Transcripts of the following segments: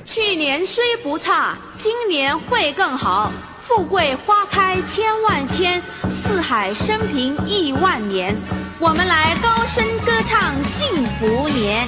去年虽不差，今年会更好。富贵花开千万千，四海升平亿万年。我们来高声歌唱幸福年。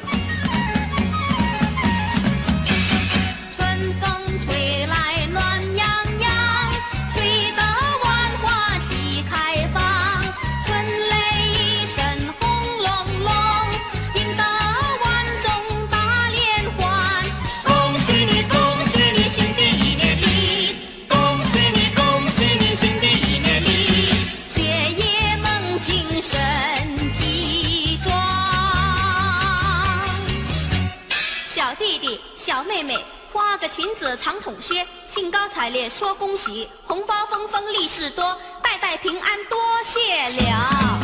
春风吹来暖洋洋，吹得万花齐开放。春雷一声轰隆隆，引得万众大联欢。恭喜你，恭喜你，新的一年里！恭喜你，恭喜你，新的一年里！学业猛进，身体壮。小弟弟，小妹妹。花个裙子长筒靴，兴高采烈说恭喜，红包丰丰利是多，代代平安多谢了。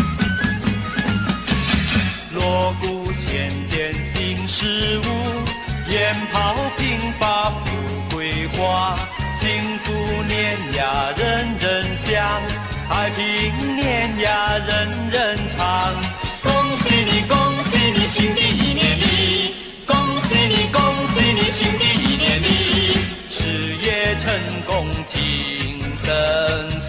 锣鼓喧天新事物，鞭炮频发富贵花，幸福年呀人人享，太平年呀人人唱。 恭喜你，恭喜你，新的一年里！恭喜你，恭喜你，新的一年里！ 事业成功精神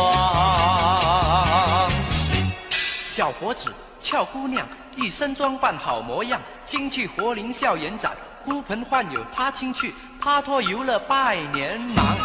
爽。小伙子，俏姑娘，一身装扮好模样，今去活灵校园展，呼朋唤友踏青去，帕托游乐拜年忙。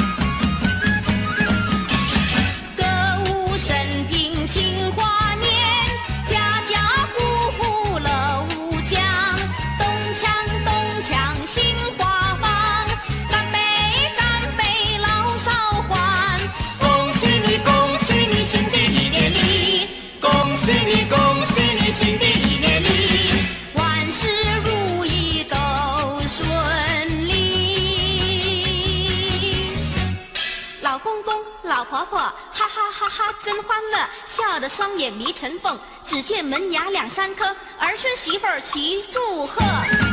歌舞升平庆华年，家家户户乐无疆。东墙新花房，干杯干杯老少欢。恭喜你，恭喜你，新的一年里！恭喜你，恭喜你，新的一年里！万事如意都顺利。老公公老婆婆，哈哈哈哈真欢乐，笑得双眼迷成凤。只见门牙两三颗，儿孙媳妇儿齐祝贺。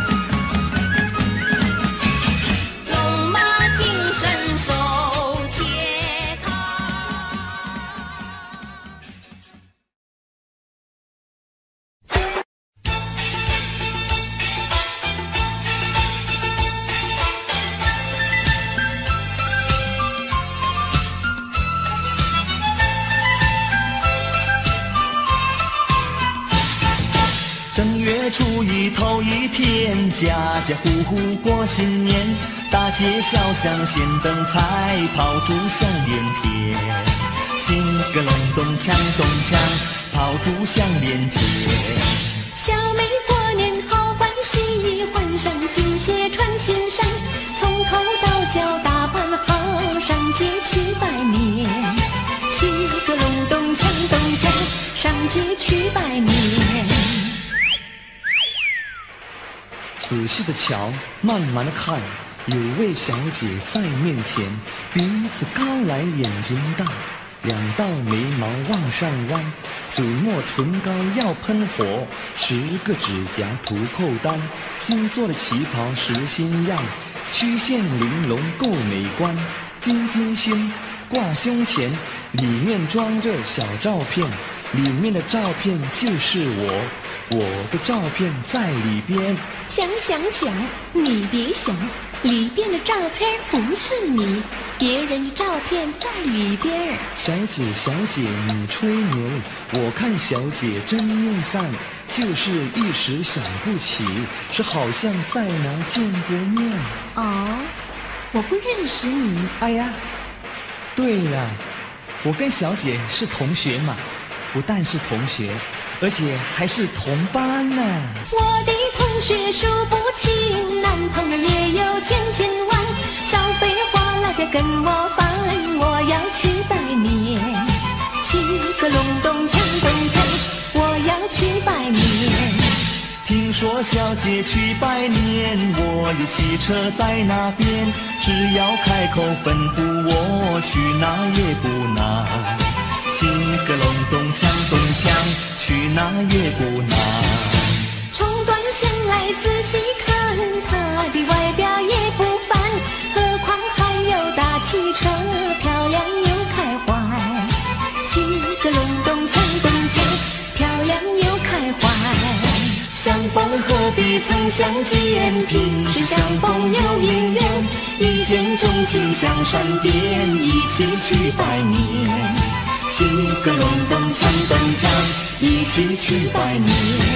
龙马精神手切康。 正月初一头一天，家家户户过新年，大街小巷先灯彩，炮竹响连天，金个隆咚锵咚锵，炮竹响连天。 小妹过年好欢喜，换上新鞋穿新衫，从头到脚打扮好，上街去拜年。七个隆咚锵咚锵，上街去拜年。 仔细的瞧，慢慢的看，有位小姐在面前，鼻子高来眼睛大，两道眉毛往上弯，嘴抹唇膏要喷火，10个指甲涂扣丹，新做的旗袍实新样，曲线玲珑够美观，金金星挂胸前，里面装着小照片，里面的照片就是我的照片在里边。 想，你别想，里边的照片不是你，别人的照片在里边。 小姐，你吹牛，我看小姐真面善，就是一时想不起，是好像在哪见过面。 哦，我不认识你。 哎呀，对了，我跟小姐是同学嘛，不但是同学，而且还是同班呢。 我的同学数不清，男朋友也有千万，少废话来这跟我翻，我要去拜年。七个隆咚锵咚锵，我要去拜年。 听说小姐去拜年，我有汽车在那边，只要开口吩咐我去哪也不难。七个隆咚锵咚锵，去哪也不难。 从短线来仔细看，她的外表也不凡，何况还有大汽车，漂亮又开怀。七个隆咚锵咚锵，漂亮又开怀。 相逢何必曾相见，萍水相逢有姻缘，一见钟情像闪电，一起去百年。七个隆咚锵咚锵，一起去百年。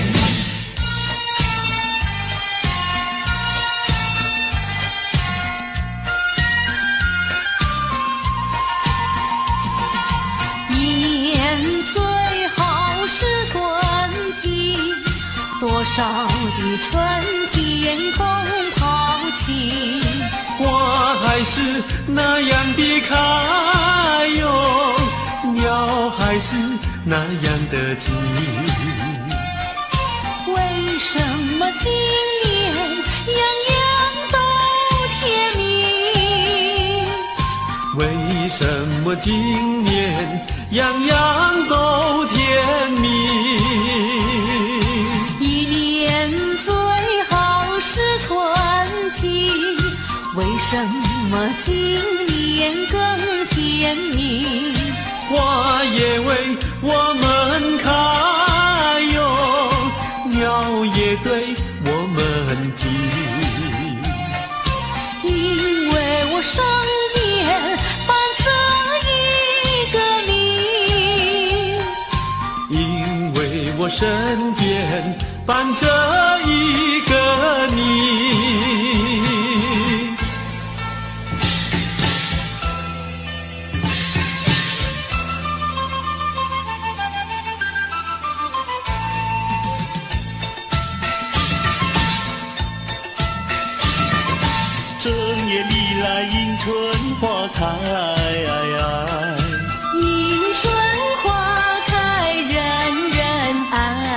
多少的春天空抛弃， 花还是那样的开哟，鸟还是那样的啼。 为什么今年样样都甜蜜？ 为什么今年样样都甜蜜？ 为什么今年更甜蜜？ 花也为我们开哟，鸟也对我们啼。 因为我身边伴着一个你， 因为我身边伴着一个你。正月里来迎春花开， 迎春花开人人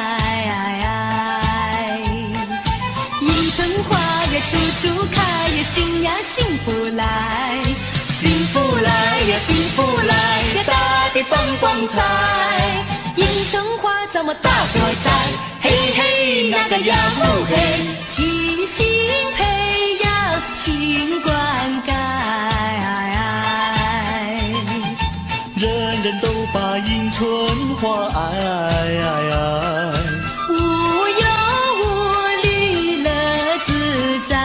爱，迎春花呀处处开呀，心呀幸福来，幸福来呀幸福来呀，大地放光彩。迎春花怎么大多栽？嘿嘿那个呀呼嘿，齐心培养情灌溉， 人人都把迎春花爱， 无忧无虑乐自在。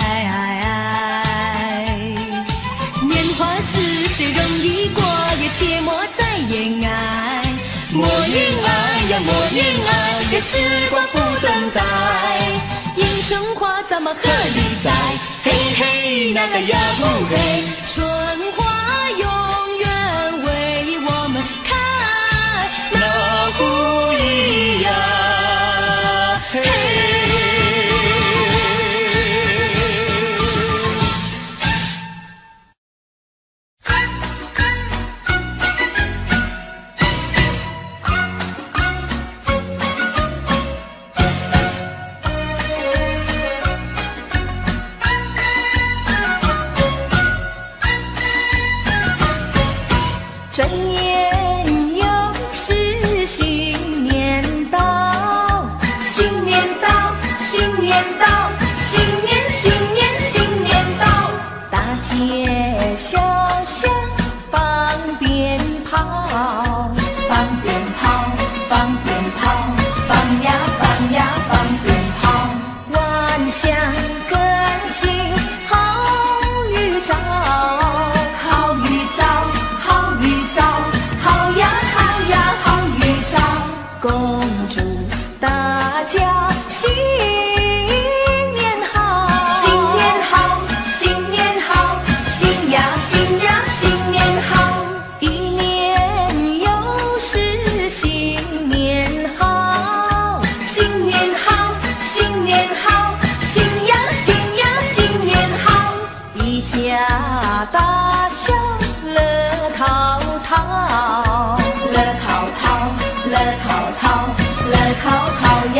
年华逝水容易过，也切莫再言爱。莫言爱呀莫言爱呀，时光不等待。迎春花怎么何里在？嘿嘿那个呀呼嘿，春花永远为我们开，那呼咿呀嘿。转眼又是新年到，新年到，新年到，新年新年新年到，大街小巷放鞭炮，放鞭炮，放鞭炮，放呀放呀放鞭炮，万象更新好预兆，好预兆。好呀好呀好预兆，恭祝大家新年好，新年好，新年好，新呀新呀新年好，一年又是新年好，新年好，新年好，新呀新呀新年好，一家大小乐淘淘，乐淘淘，乐淘淘，乐淘淘。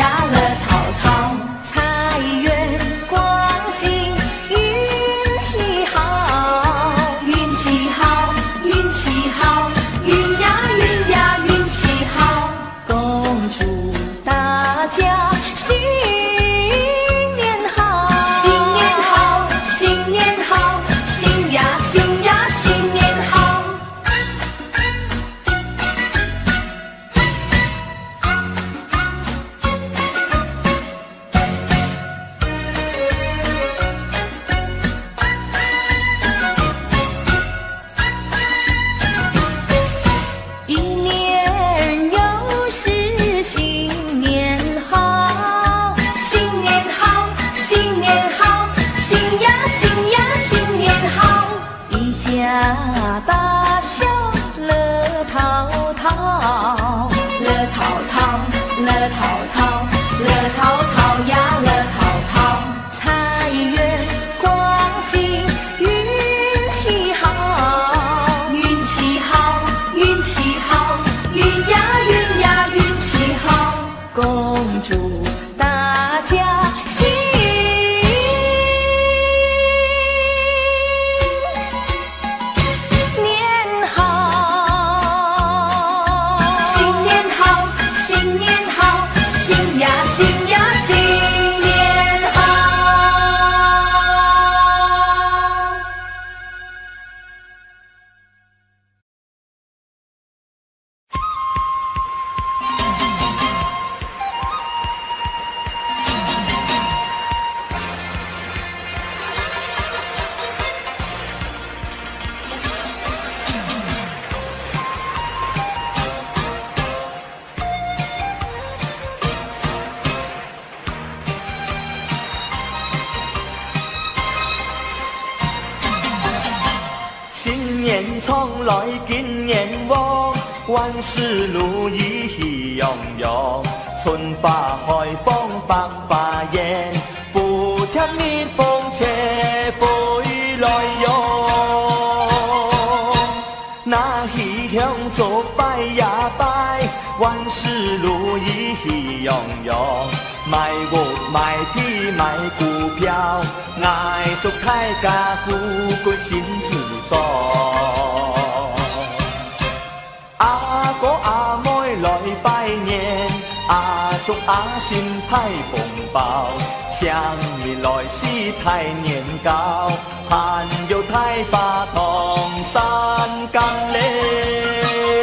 恭祝大家新年好！新年好，新年好，新呀新呀新年好！ 新年从来今年旺，万事如意喜洋洋，春花开放百花艳，福田蜜蜂车飞来哟。那喜香做拜呀拜，万事如意喜洋洋。买屋买地买股票，爱祝大家富贵身自在。阿哥阿妹来拜年，阿叔阿婶派红包，强年来是太年糕，还有太把糖三更嘞。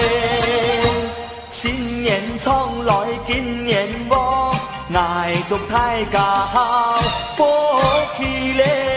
新年从来今年旺，爱祝大家好福气嘞。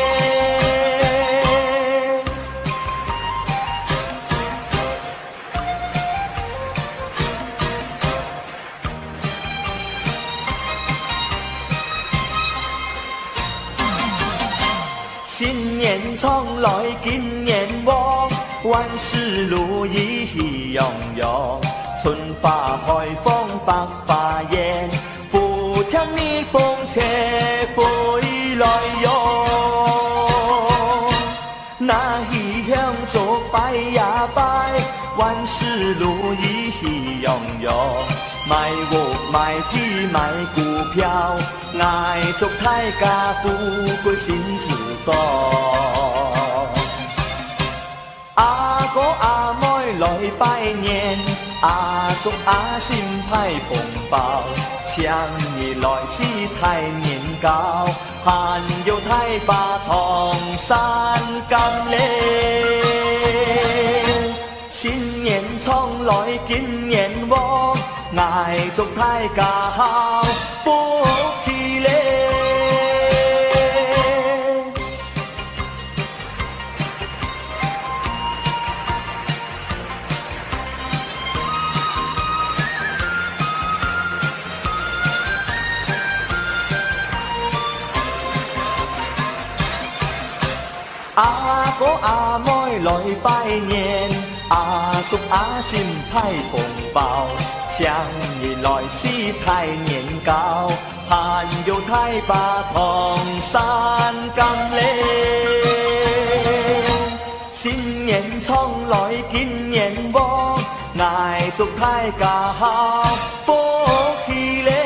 新年从来今年旺，万事如意喜洋洋，春花开放百花艳，福田蜜蜂车飞来哟。那喜香做拜呀拜，万事如意喜洋洋。买屋买地买股票，爱祝大家富贵身自在。阿哥阿妹来拜年，阿叔阿婶派红包，强年来是太年糕，还有太把糖三更嘞。新年从来今年旺，爱祝大家好福气嘞。阿哥阿妹来拜年，阿叔阿婶派红包，强年来是太年糕，还有太把糖三更嘞。新年从来今年旺，爱祝大家好福气嘞。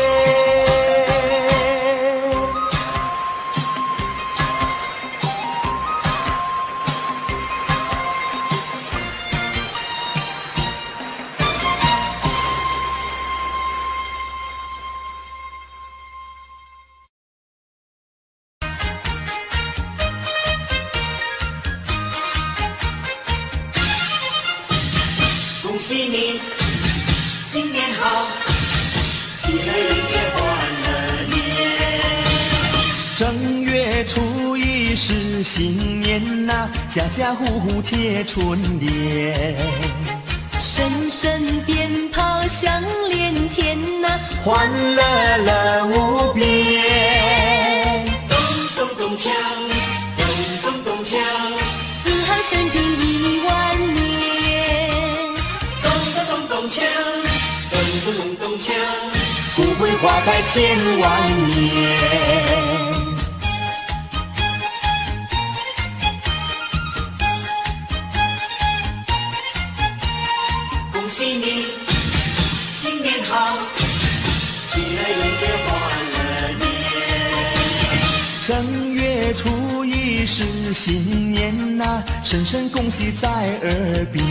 恭喜你，新年好，喜乐迎接欢乐年。 正月初一是新年呐，家家户户贴春联， 声声鞭炮响连天呐， 欢乐乐无边。 咚咚咚锵，咚咚咚锵， 四海升平1万年。 咚咚咚咚锵，咚咚咚咚锵， 富贵花开千万年。 恭喜你，新年好，喜是新年呐，声声恭喜在耳边。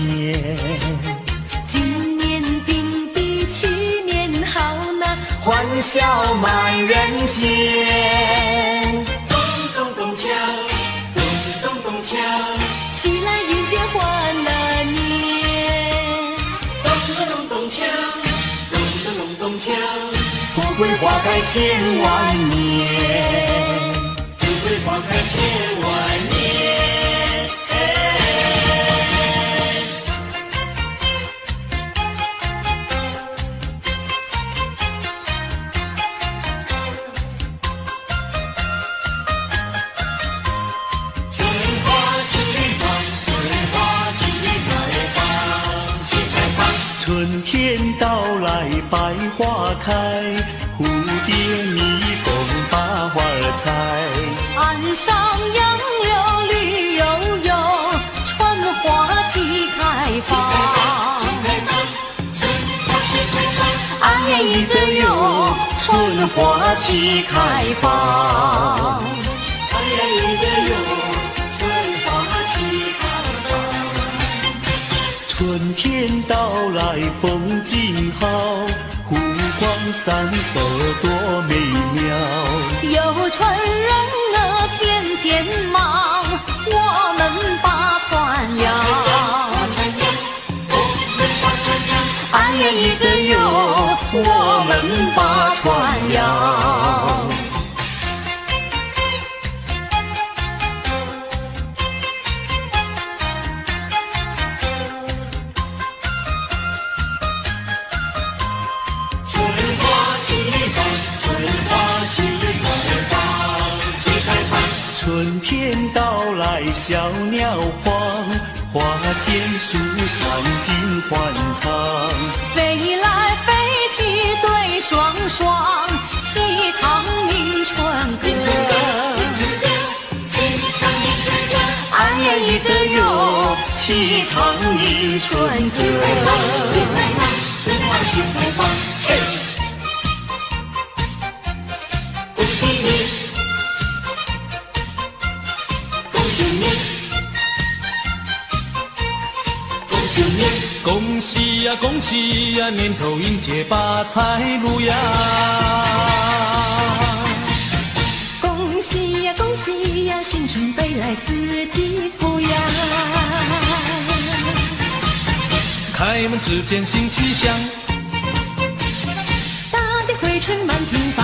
今年并比去年好呐， 欢笑满人间。 咚咚咚锵，咚咚咚锵， 起来迎接欢乐年。 咚咚咚锵，咚咚咚锵， 富贵花开千万年， 富贵花开千万年。 春天到来百花开，蝴蝶蜜蜂把花儿采。 岸上杨柳绿油油，春花齐开放。 1年1个哟，春花齐开放。 1年1个哟，春花齐开放。 春天到来风景好，湖光山色多美妙。 有船人儿天天忙，我们把船摇。 1年1个哟，我们把船摇。春天到来小鸟黄，花间树上尽欢唱。 飞来飞去对双双，齐唱迎春歌。 1年1个哟，齐唱迎春歌。 春花齐开放，嘿！恭喜你，恭喜你，恭喜你！ 恭喜呀恭喜呀，年头迎接发财路呀！ 恭喜呀恭喜呀，新春飞来四季福呀！ 开门之间新气象， 大地回春满庭芳，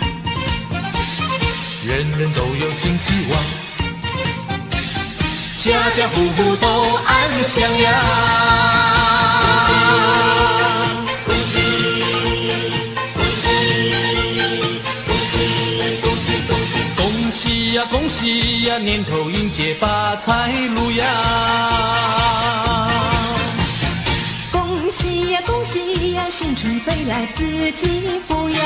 人人都有新希望， 家家户户都安详呀。 恭喜，恭喜，恭喜，恭喜，恭喜！ 恭喜呀恭喜呀，年头迎接发财路呀！ 恭喜呀恭喜呀，新春飞来四季福呀！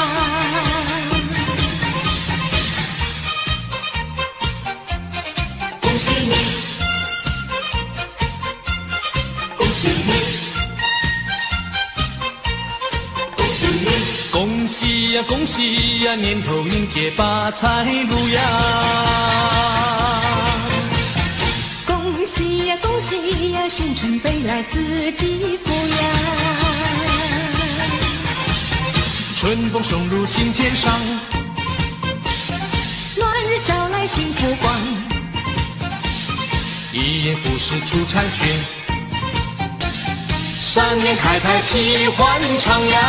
恭喜你，恭喜你，恭喜你！ 恭喜呀恭喜呀，年头迎接发财路呀！ 恭喜呀恭喜呀，新春飞来四季福呀！ 春风送入心田上， 暖日照来幸福光， 一言不识出产轩， 3年开泰齐欢唱呀！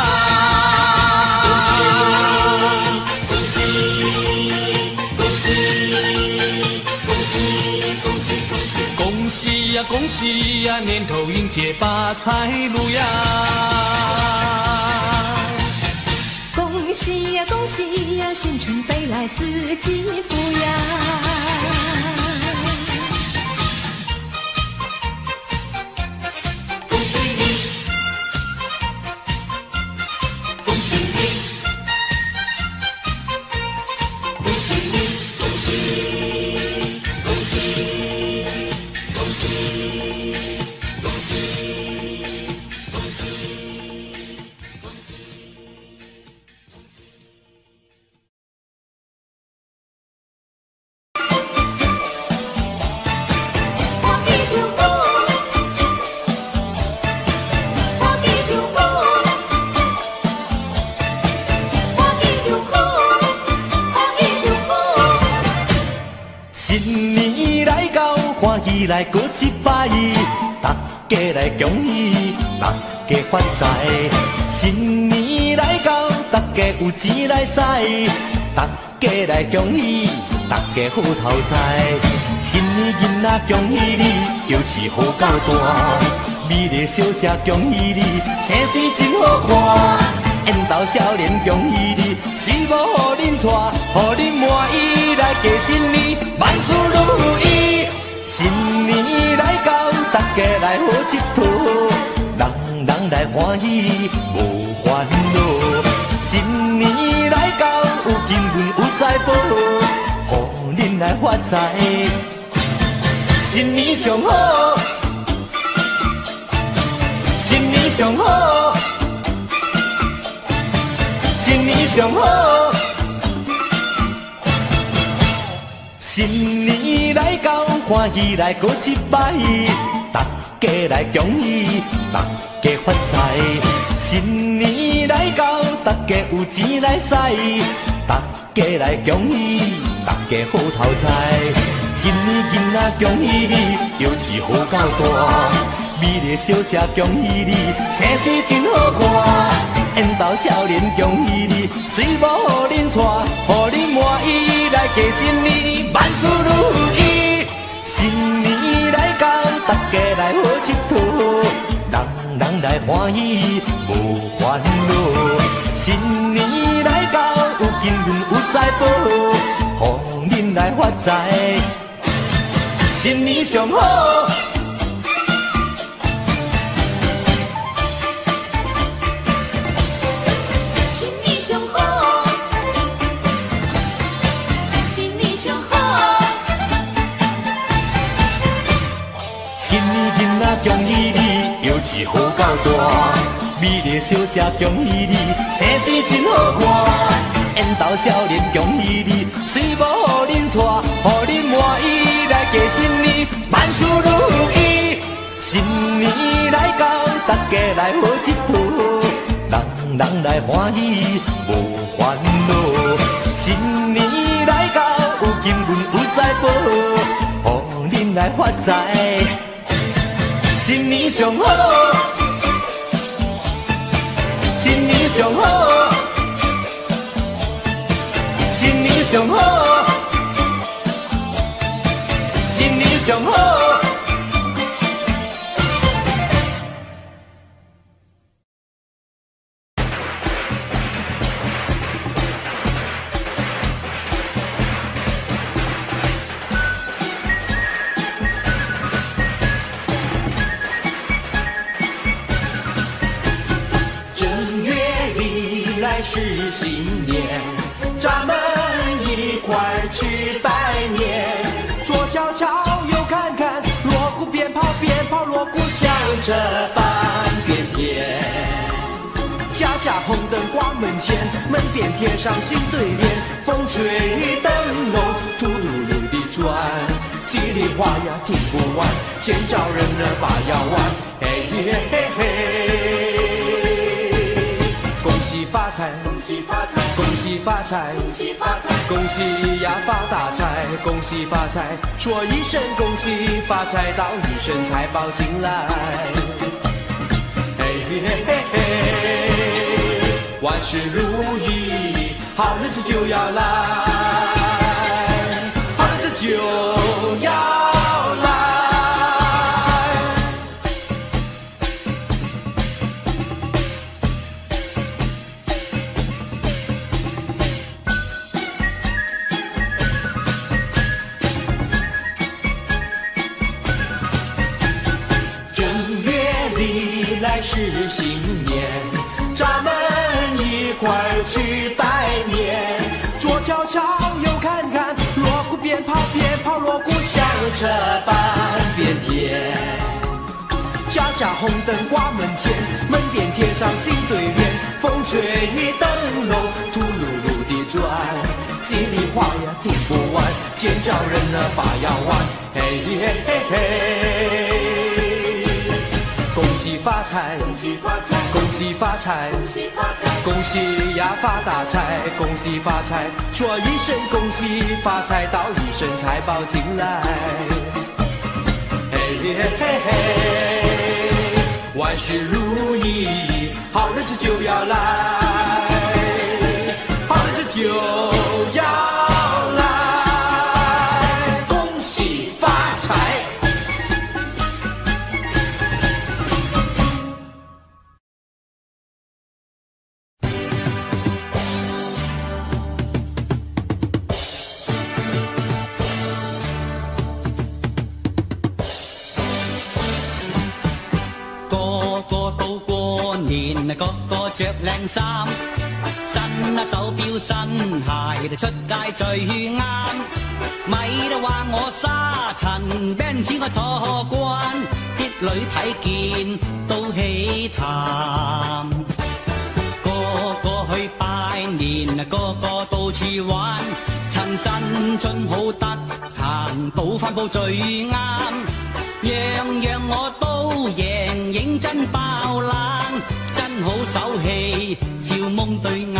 恭喜，恭喜，恭喜，恭喜，恭喜！ 恭喜呀恭喜呀，年头迎接发财路呀！ 恭喜呀恭喜呀，新春飞来四季福呀！ 恭喜你，恭喜你，恭喜你，恭喜，恭喜，恭喜，恭喜，恭喜！ 喜来过一摆，大家来恭喜，大家发财。新年来到，大家有钱来使，大家来恭喜，大家好头财。今年囡仔恭喜你，又是好到大。美丽小姐恭喜你，生水真好看。缘投少年恭喜你，媳妇互恁娶，互恁满意来过新年，万事如意。新年来到，大家来好佚佗，人人来欢喜，无烦恼。新年来到，有金银有财宝，互恁来发财。新年上好，新年上好。新年上好，新年来到，欢喜来过一摆，大家来恭喜，大家发财。新年来到，大家有钱来使，大家来恭喜，大家好头财。今年囡仔恭喜你，又是好到大。美丽小姐恭喜你，生水真好看。缘投少年恭喜你，媳妇互恁娶，互恁满意来过新年，万事如意。新年来到，大家来好佚佗，人人来欢喜，无烦恼。新年来到，有金银有财宝，互恁来发财。新年上好。恭喜你，又是好到大。美丽小姐恭喜你，生水真好看。缘投少年恭喜你，媳妇互恁娶，互恁满意来过新年，万事如意。新年来到，大家来好佚佗，人人来欢喜，无烦恼。新年来到，有金银有财宝，互恁来发财。新年上好，新年上好，新年上好，新年上好。 是新年，咱们一块儿去拜年。左瞧瞧，右看看，锣鼓鞭炮，鞭炮锣鼓响着半边天。家家红灯挂门前，门边贴上新对联。风吹灯笼，秃噜噜地转，叽里哗呀听不完，见着人儿把腰弯。嘿嘿嘿嘿。恭喜发财，恭喜发财，恭喜发财，恭喜发财，恭喜呀发大财，恭喜发财，说一声恭喜发财，道一声财宝进来。嘿嘿嘿嘿，万事如意，好日子就要来，好日子就要来。是新年，咱们一块儿去拜年。左瞧瞧，右看看，锣鼓鞭炮，鞭炮锣鼓响着半边天。家家红灯挂门前，门边贴上新对联。风吹灯笼，秃噜噜地转，叽里哗呀听不完，见着人儿把腰弯。嘿嘿嘿嘿。恭喜发财，恭喜发财，恭喜发财，恭喜发财，恭喜呀发大财，恭喜发财，说一声恭喜发财，道一声财宝进来。 节，嘿嘿，万事如意，好日子就要来，好日子就要来，恭喜发财。 個個着靚衫，新手錶新鞋，出街最啱。咪都話我沙塵，Benz我坐慣，啲女睇見都起痰。個個去拜年，個個到處玩，趁新春好得閒，補返鋪最啱。樣樣我都贏，認真爆冷。好手氣，笑蒙對眼。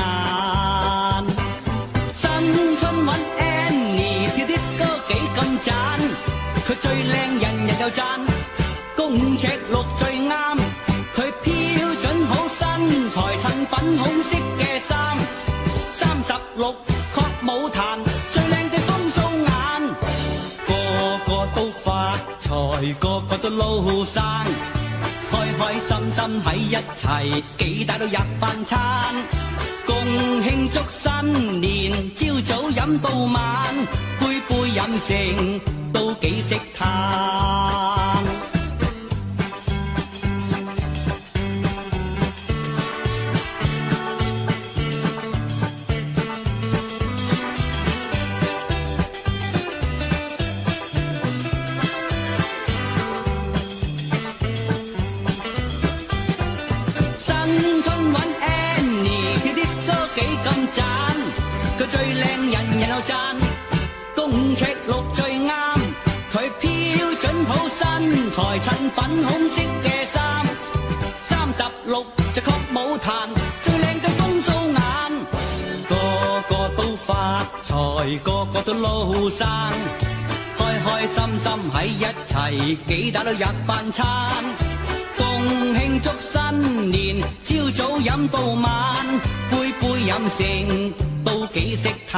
新春揾 Annie 跳 disco 幾咁讚，佢最靚人人又讚，公尺六最啱，佢標準好身材，襯粉紅色嘅衫，36確冇彈，最靚對風掃眼，個個都發財，個個都撈生。開開心心喺一齊，幾大都入飯餐，共慶祝新年，朝早飲到晚，杯杯飲成都幾識嘆。佢最靚人人又讚，公尺六最啱，佢標準好身材，襯粉紅色嘅衫，36就確冇彈，最靚對風掃眼，個個都發財，個個都撈生，開開心心喺一齊，幾大都入飯餐，共慶祝新年，朝早飲到晚，杯杯飲成都幾識嘆。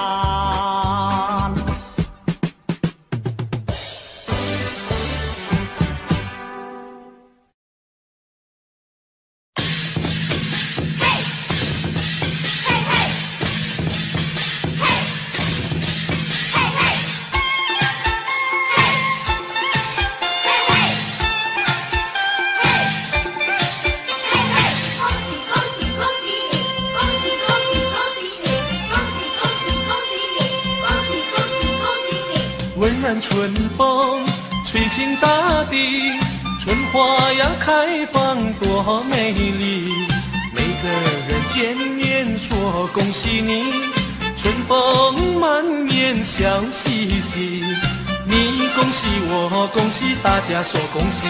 温暖春风吹醒大地，春花呀开放多美丽，每个人见面说恭喜你，春风满面笑嘻嘻，你恭喜我恭喜，大家说恭喜。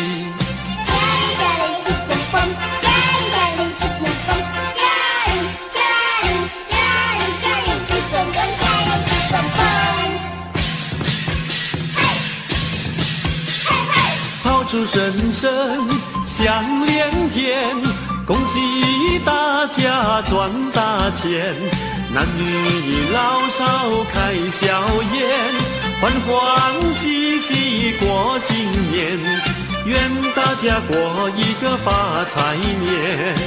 炮竹声声响连天，恭喜大家赚大钱，男女老少开笑颜，欢欢喜喜过新年，愿大家过一个发财年。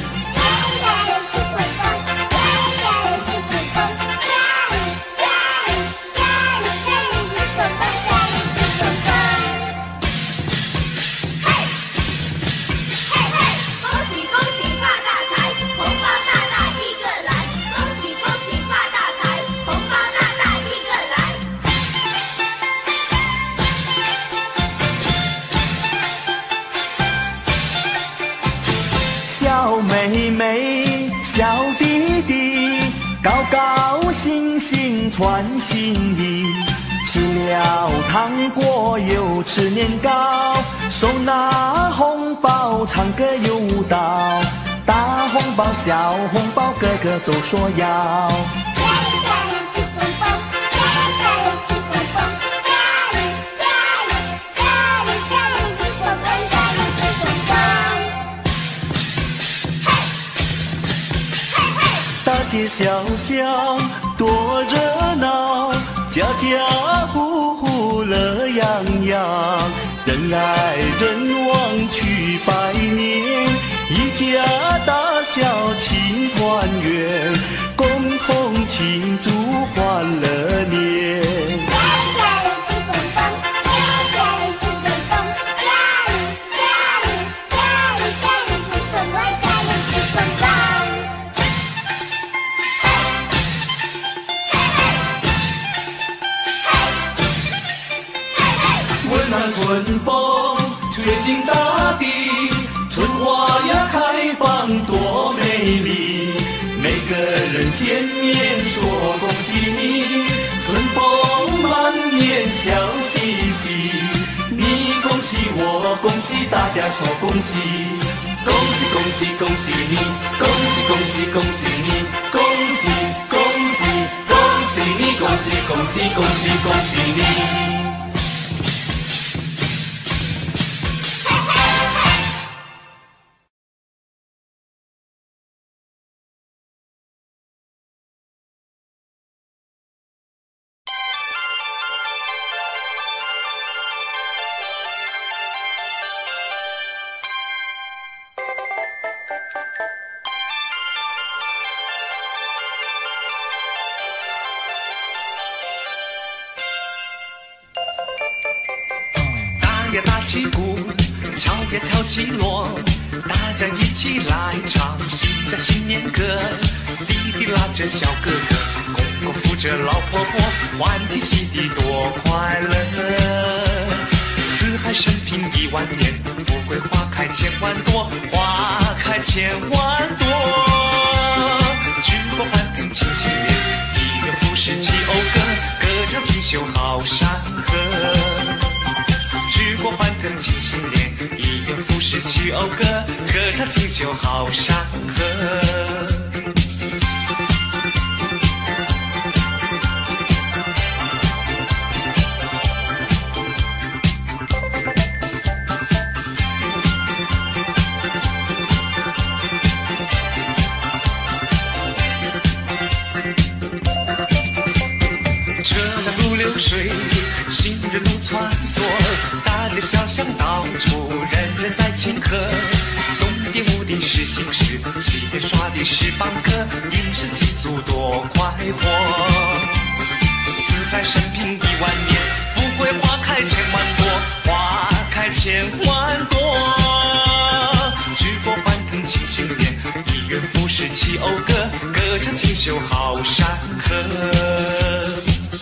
小妹妹，小弟弟，高高兴兴传心意，吃了糖果又吃年糕，手拿红包唱歌又舞蹈，大红包小红包个个都说要。 街小巷多热闹，家家户户乐洋洋，人来人往去拜年，一家大小庆团圆，共同庆祝欢乐年。春风吹醒大地，春花呀开放多美丽，每个人见面说恭喜你，春风满面笑嘻嘻，你恭喜我恭喜，大家说恭喜，恭喜恭喜恭喜你，恭喜恭喜恭喜你，恭喜恭喜恭喜你，恭喜恭喜恭喜恭喜你。 打起鼓，敲呀敲起锣，大家一起来唱新的新年歌。弟弟拉着小哥哥，公公扶着老婆婆，欢天喜地多快乐。四海升平1万年，富贵花开千万朵，花开千万朵。举国欢腾庆新年，一元复始齐讴歌，歌唱锦绣好山河。举国欢腾庆新年，一元复始齐讴歌，歌唱锦绣好山河。车辆如流水，行人如穿梭，大街小巷到处人人在庆贺。东边屋顶是新事，西边耍的是梆歌，应声祭祖多快活。四海升平1万年，富贵花开千万朵，花开千万朵。举国欢腾庆新年，一元复始齐讴歌，歌唱锦绣好山河。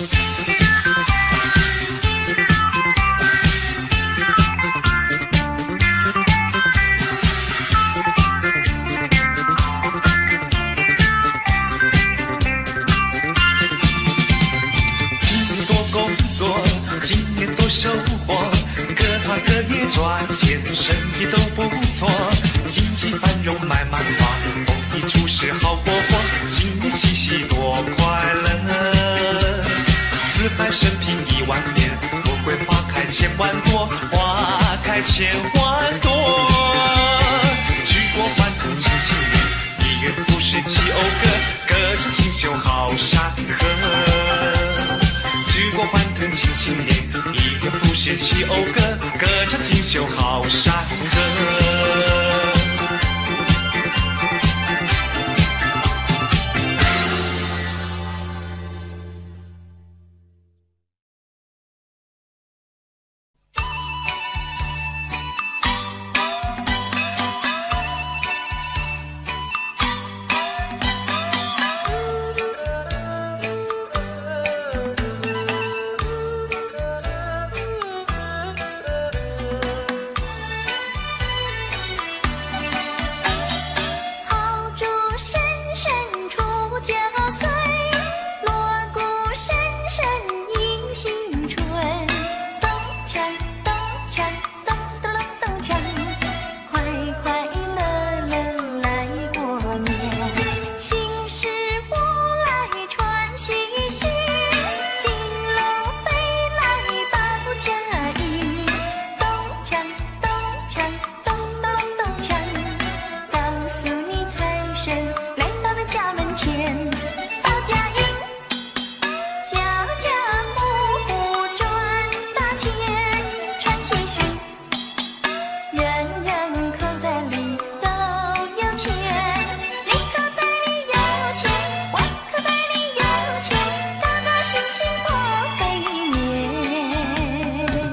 收获，各行各业赚钱，生意都不错，经济繁荣买满花，丰衣足食好过活，新年喜喜多快乐。四海升平1万年，富贵花开千万朵，花开千万朵。举国欢腾庆新年，一元复始齐讴歌，歌唱锦绣好山河。举国欢腾庆新年，一元复始齐讴歌，歌唱锦绣好山河。 前。报家营，家家户户赚大钱，穿西裙，人人口袋里都有钱。你口袋里有钱，我口袋里有钱，高高兴兴过肥年。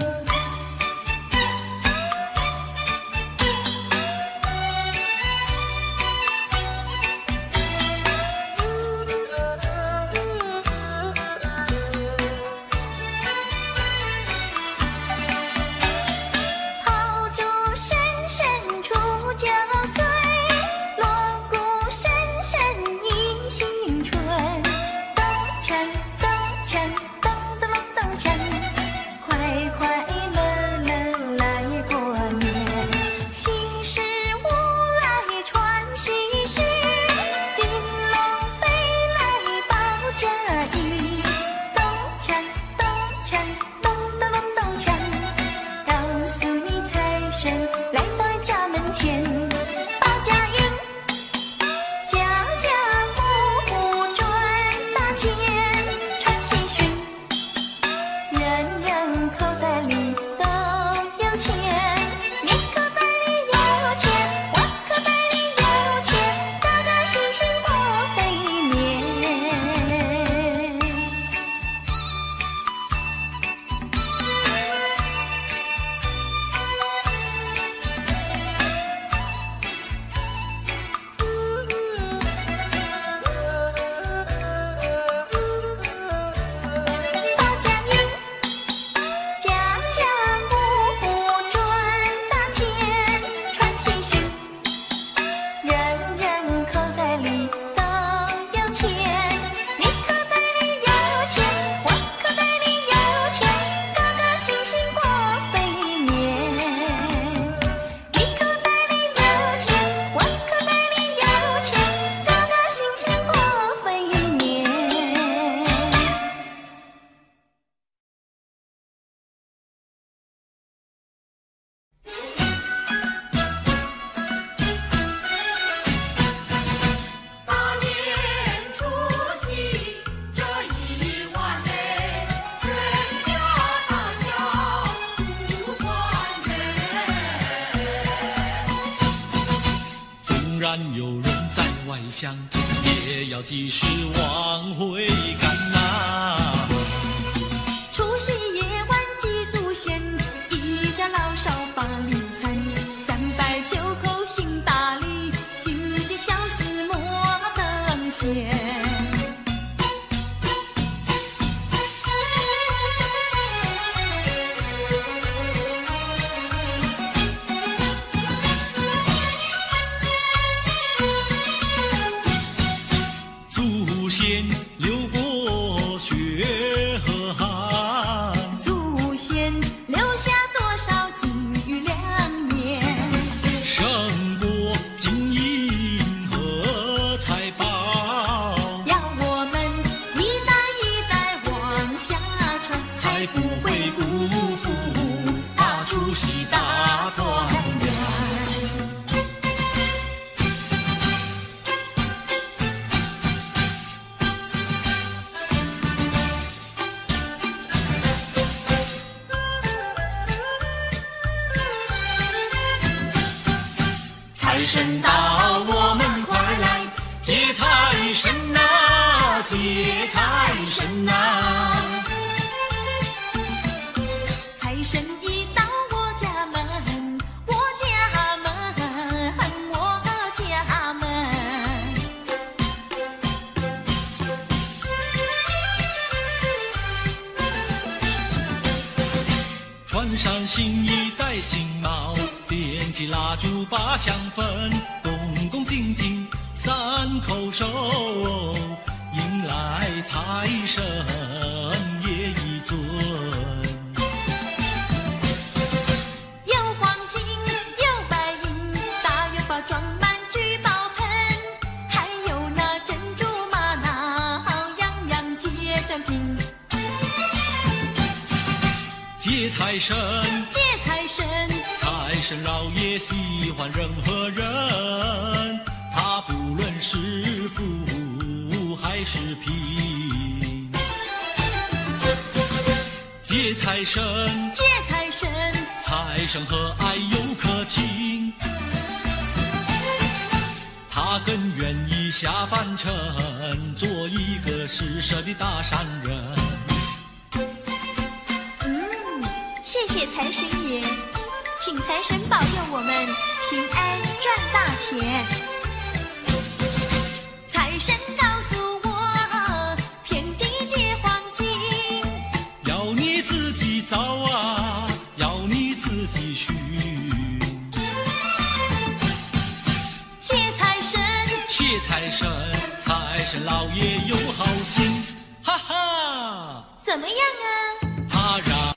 炮竹声声出9岁，锣鼓声声迎新春。咚锵咚锵咚咚隆咚锵，快快乐乐来过年。新事物来传喜讯，金龙飞来报家营。咚锵咚锵咚咚隆咚锵，告诉你财神来到了家门前。报家营，家家户户赚大钱，穿西裙，人人口袋里都有钱。你口袋里有钱，我口袋里有钱，高高兴兴过肥年。报家营，家家户户赚大钱，穿西裙，人人口袋里都有钱。你口袋里有钱，我口袋里有钱，高高兴兴过肥年。你口袋里有钱，我口袋里有钱，高高兴兴过肥年。 大年除夕这一晚内，全家大小不团圆。 纵然有人在外乡，也要及时往回赶呐、 除夕夜晚祭祖先，一家老少把礼餐，309口行大礼，金鸡小厮莫等闲。 祖先流过血和汗， 祖先留下多少金玉良言， 胜过金银和财宝。 要我们一代一代往下传，才不会辜负除夕大团圆。财神到，我们快来接财神呐、接财神呐、财神一到我家门，我家门，我家门。 穿上新衣，戴新帽，点起蜡烛，把香焚，恭恭敬敬3口手，迎来财神爷一尊。 有黄金，有白银，大元宝装满聚宝盆，还有那珍珠玛瑙，样样皆珍品。 接财神， 接财神， 财神老爷喜欢任何人，他不论是富菜食品。接财神， 接财神， 财神和蔼又可亲，他更愿意下凡尘，做一个施舍的大善人。 谢谢财神爷，请财神保佑我们平安赚大钱。财神告诉我，遍地皆黄金， 要你自己找啊，要你自己寻。 谢财神， 谢财神，财神老爷有好心，哈哈。 怎么样啊？ 他让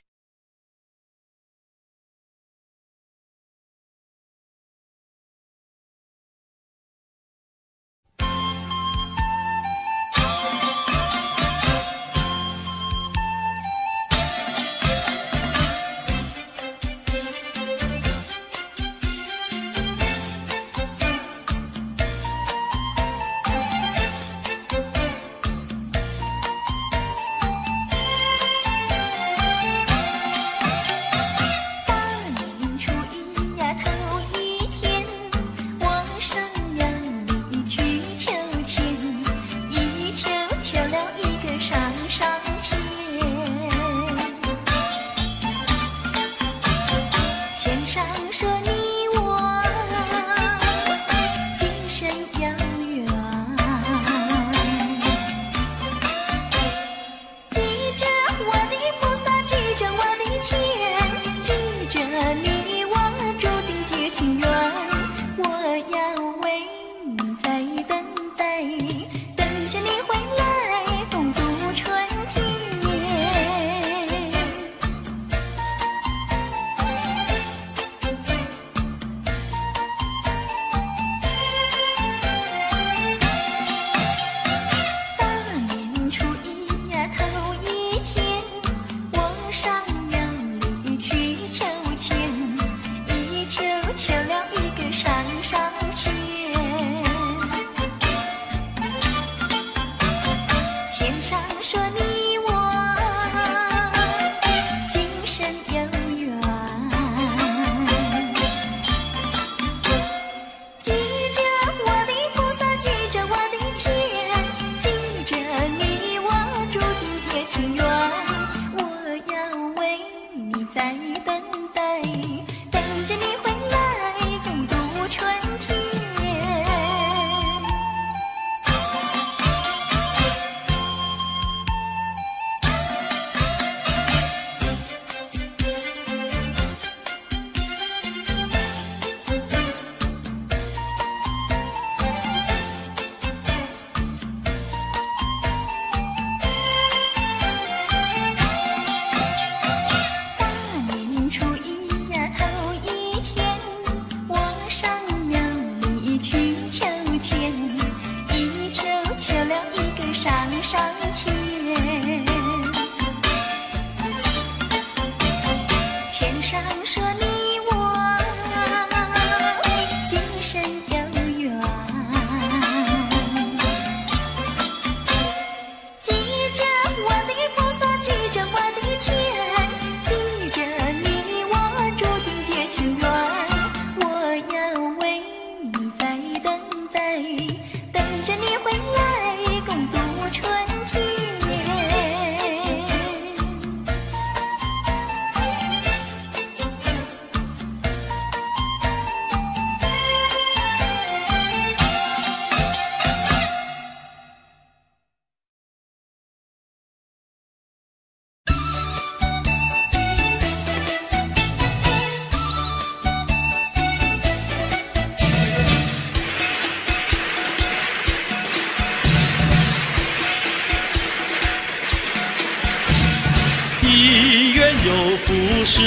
有福事，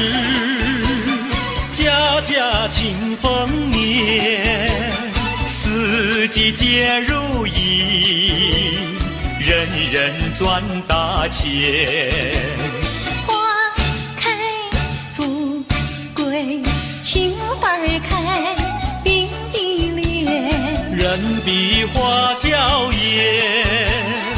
家家庆丰年，四季皆如意，人人赚大钱。 花开富贵，青花开，并蒂莲， 人比花娇艳。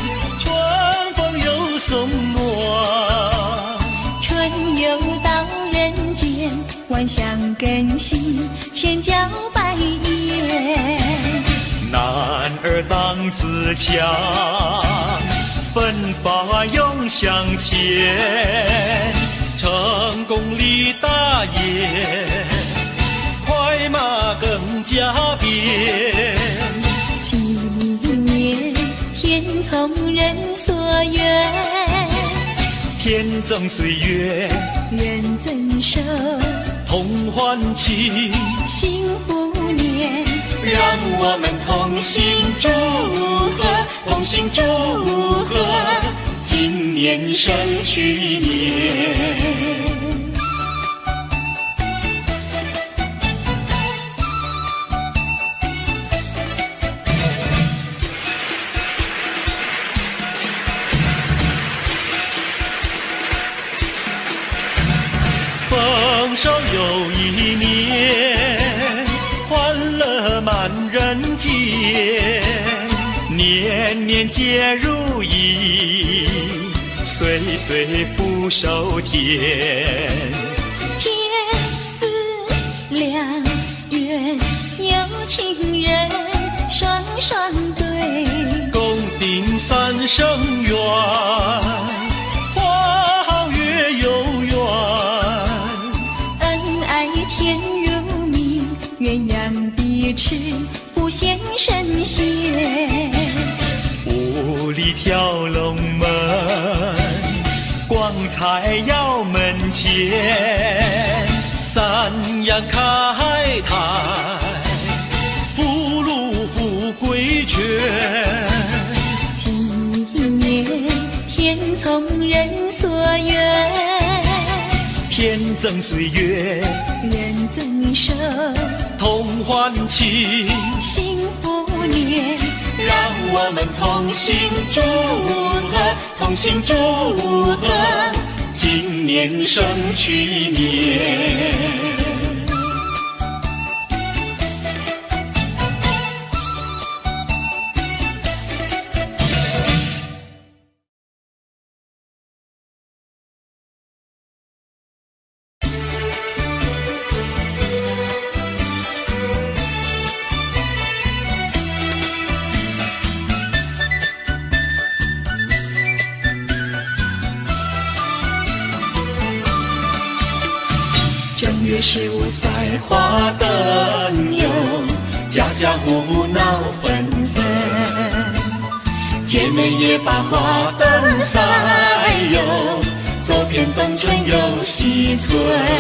自强，奋发勇向前，成功立大业，快马更加鞭。 今年天从人所愿， 天赠岁月， 人赠寿， 同欢庆， 幸福年。 让我们同心祝贺，同心祝贺，今年胜去年。 丰收又一年，欢乐满人间，年年皆如意，岁岁福寿甜。 天赐良缘，有情人双双对， 共定三生缘，花好月有缘。 恩爱甜如蜜，鸳鸯彼此不羡神仙。 五里跳龙门，光彩耀门前，三阳开泰，福禄富贵全。 今年天从人所愿， 天赠岁月， 人赠寿， 同欢庆， 幸福年。 让我们同心祝贺，同心祝贺，今年胜去年。 正月 15赛花灯游，家家户户闹纷纷，姐妹也把花灯赛游，走遍东村又西村。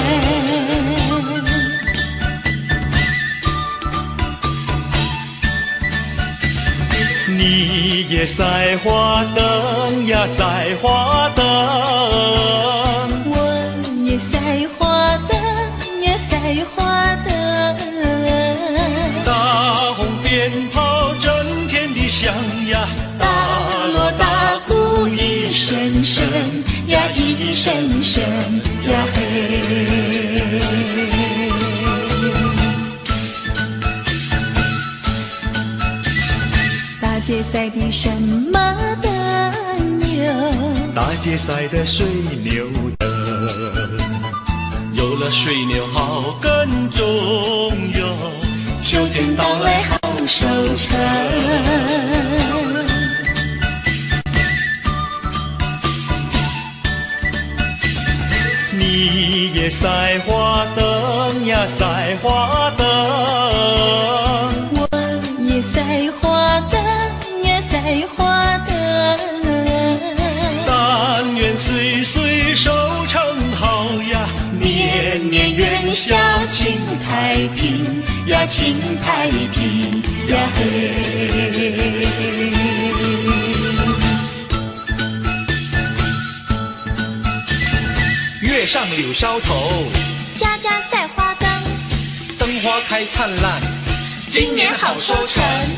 你也赛花灯呀，赛花灯。 我也赛花灯呀，赛花灯。 大红鞭炮震天地响呀， 大锣大鼓一声声呀，一声声呀嘿。大街赛的什么灯哟？ 大街赛的水牛灯，有了水牛好耕种哟， 秋天到来好收成。 你也赛花灯呀，赛花灯。 我也赛花灯呀，赛花灯。 但愿岁岁收成好呀， 年年元宵庆太平呀，庆太平呀嘿。 月上柳梢头， 家家赛花灯， 灯花开灿烂， 今年好收成。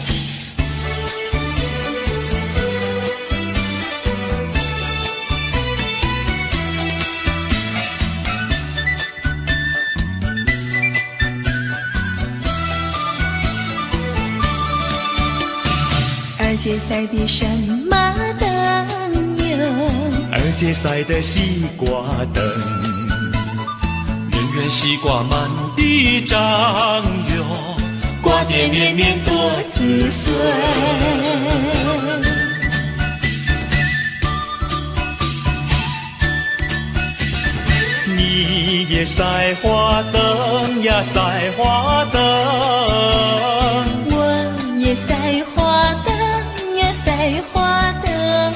二街赛的什么灯哟？ 二街赛的西瓜灯，圆圆西瓜满地长哟， 瓜瓞绵绵多子孙。 你也赛花灯呀，赛花灯。 我也赛花灯呀，赛花灯。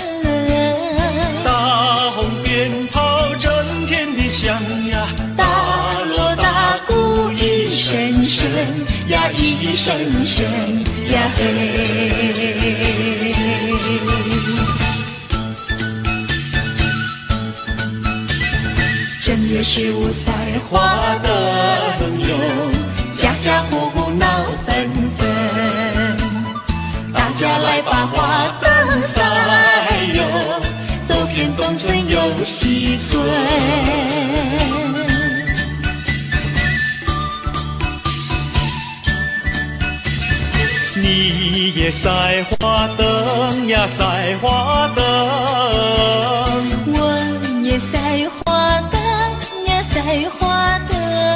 大红鞭炮震天的响呀， 大锣大鼓一声声呀，一声声呀嘿。正月15赛花灯哟，家家户户闹纷纷，大家来把花灯赛哟，走遍东村又西村。 你也赛花灯呀，赛花灯。 我也赛花灯呀，赛花灯。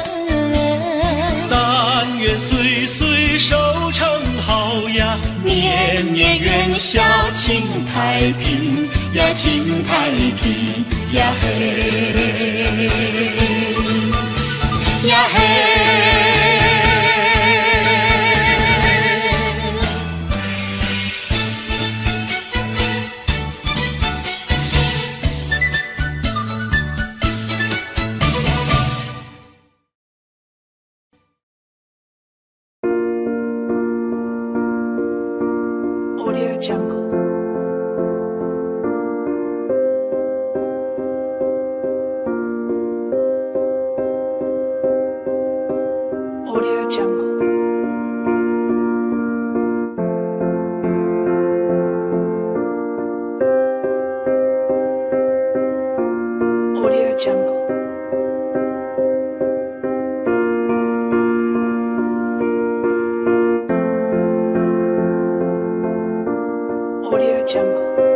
但愿岁岁收成好呀， 年年元宵庆太平呀，庆太平呀嘿呀嘿。 Audio Jungle. Audio Jungle. Audio Jungle. Audio Jungle.